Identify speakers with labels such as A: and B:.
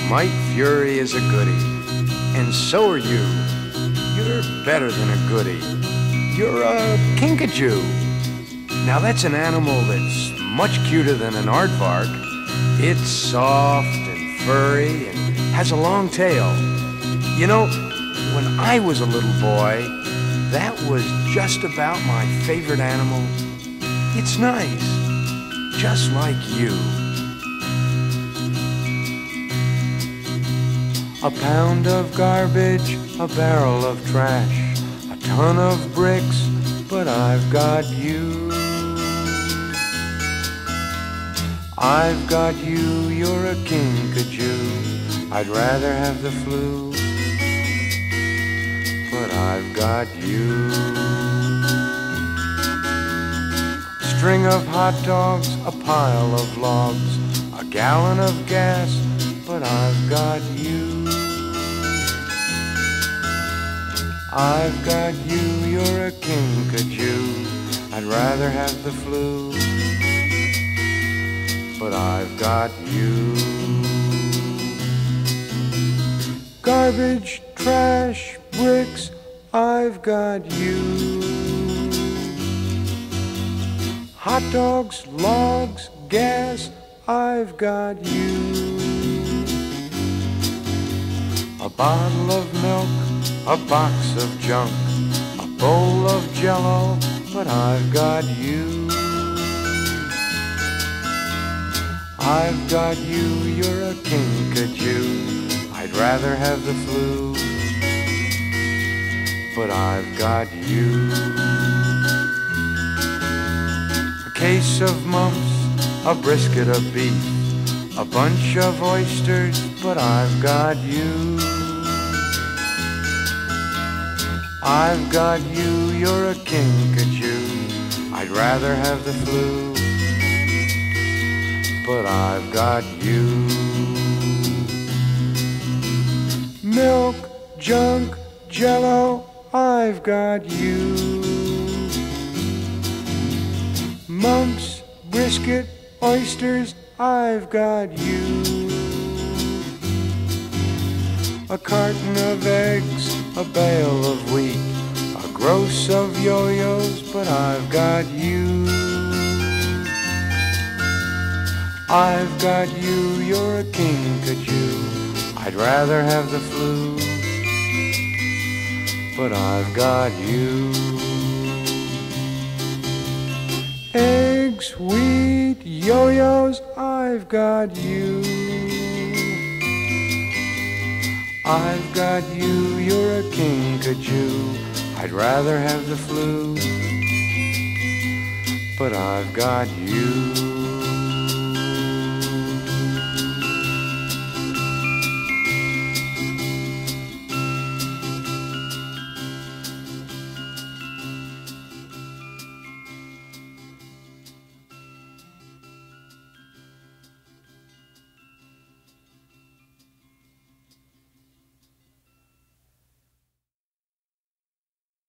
A: My fury is a goodie, and so are you. You're better than a goodie. You're a Kinkajou. Now that's an animal that's much cuter than an aardvark. It's soft and furry and has a long tail. You know, when I was a little boy, that was just about my favorite animal. It's nice, just like you. A pound of garbage, a barrel of trash, a ton of bricks, but I've got you. I've got you, you're a Kinkajou. I'd rather have the flu, but I've got you. String of hot dogs, a pile of logs, a gallon of gas, but I've got you. I've got you, you're a Kinkajou. I'd rather have the flu, but I've got you. Garbage, trash, bricks, I've got you. Hot dogs, logs, gas, I've got you. A bottle of milk, a box of junk, a bowl of Jell-O, but I've got you. I've got you, you're a Kinkajou. I'd rather have the flu, but I've got you. A case of mumps, a brisket of beef, a bunch of oysters, but I've got you. I've got you, you're a Kinkajou. I'd rather have the flu, but I've got you. Milk, junk, Jell-O, I've got you. Mumps, brisket, oysters, I've got you. A carton of eggs, a bale of wheat, a gross of yo-yos, but I've got you. I've got you, you're a Kinkajou. I'd rather have the flu, but I've got you. Eggs, wheat, yo-yos, I've got you. I've got you, you're a Kinkajou. I'd rather have the flu, but I've got you.